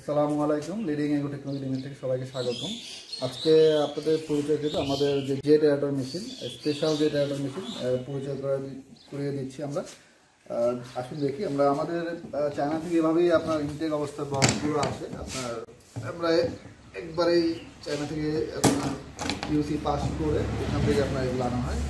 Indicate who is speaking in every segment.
Speaker 1: আসসালামু আলাইকুম। Leading agro technology limited থেকে সবাইকে স্বাগতম। আজকে আপনাদের পরিচয় দেব আমাদের যে jet aerator machine, special jet aerator machine পরিচয় করিয়ে দিচ্ছি আমরা। আসুন দেখি আমরা আমাদের চায়না থেকে এভাবেই আপনার ইনটেক অবস্থার বক্সগুলো আসে। আমরা একবারেই চায়না থেকে আপনার ইউসি পাস করে এখান থেকে আপনার এগুলো আনা হয়।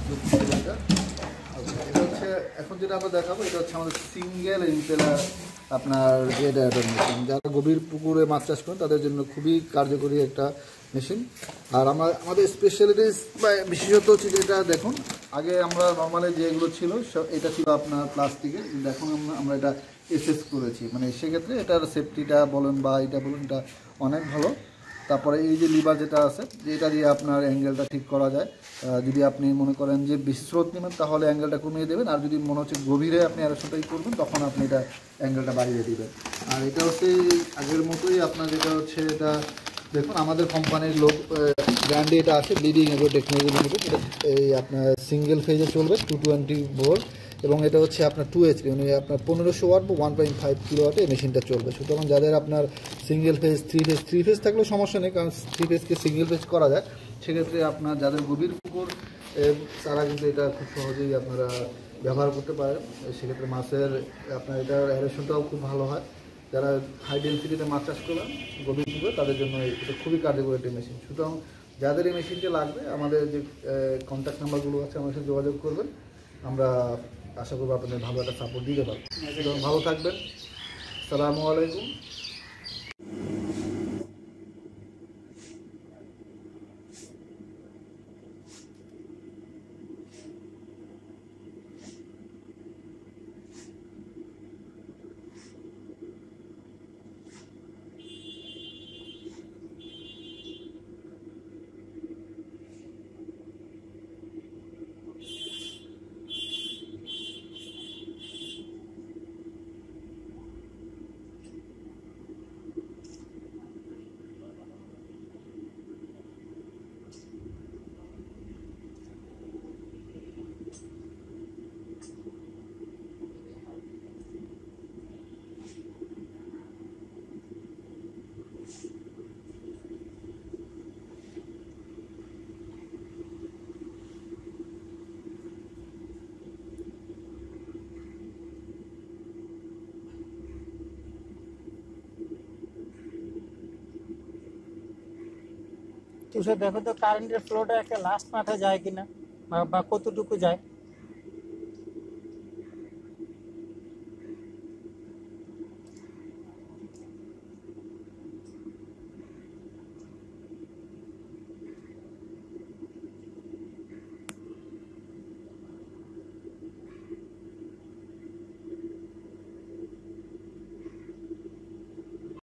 Speaker 1: এটা হচ্ছে এখন যেটা আমরা দেখাবো, এটা হচ্ছে আমাদের সিঙ্গেল ইম্পেলার আপনার জেট এয়ারটর মেশিন। যারা গভীর পুকুরে মাছ চাষ করেন তাদের জন্য খুবই কার্যকরী একটা মেশিন। আর আমাদের স্পেশালিটিস বা বিশেষত হচ্ছে যেটা দেখুন, আগে আমরা নর্মালি যেগুলো ছিল এটা ছিল আপনার প্লাস্টিকের, কিন্তু এখন আমরা এটা এসএস করেছি। মানে সেক্ষেত্রে এটার সেফটিটা বলেন বা এটা বলুন, এটা অনেক ভালো। তারপরে এই যে লিভার যেটা আছে, যেটা দিয়ে আপনার অ্যাঙ্গেলটা ঠিক করা যায়। যদি আপনি মনে করেন যে বেশি স্রোত নেবেন তাহলে অ্যাঙ্গেলটা কমিয়ে দেবেন, আর যদি মনে হচ্ছে গভীরে আপনি আড়াইশোটাই করবেন তখন আপনি এটা অ্যাঙ্গেলটা বাড়িয়ে দেবেন। আর এটা হচ্ছে আগের মতোই আপনার যেটা হচ্ছে, এটা দেখুন আমাদের কোম্পানির লোক ব্র্যান্ডে এটা আছে, লিডিং এগ্রো টেকনোলজি লিমিটেড। এটা এই আপনার সিঙ্গেল ফেজে চলবে 220 ভোল্ট, এবং এটা হচ্ছে আপনার 2 HP, মানে আপনার 1500 ওয়াট বা 1.5 কিলোওয়াটে এই মেশিনটা চলবে। সুতরাং যাদের আপনার সিঙ্গেল ফেজ, থ্রি ফেজ থাকলেও সমস্যা নেই, কারণ 3 ফেজকে সিঙ্গেল ফেজ করা যায়। সেক্ষেত্রে আপনার যাদের গভীর পুকুর তারা কিন্তু এটা খুব সহজেই আপনারা ব্যবহার করতে পারেন। সেক্ষেত্রে মাছের আপনার এটার অ্যারেশনটাও খুব ভালো হয়। যারা হাই ডেন্সিটিতে মাছ চাষ করবেন গভীর পুকুরে তাদের জন্য এটা খুবই কার্যকরী একটি মেশিন। সুতরাং যাদের এই মেশিনটি লাগবে আমাদের যে কন্ট্যাক্ট নাম্বারগুলো আছে আমাদের সাথে যোগাযোগ করবেন। আমরা আশা করবো আপনাদের ভালো একটা সাপোর্ট দিতে পারবো। ভালো থাকবেন। আসসালামু আলাইকুম।
Speaker 2: তুষার দেখো তো কারেন্টের ফ্লোটা একটা লাস্ট মাথা যায় কিনা বা কতটুকু যায়।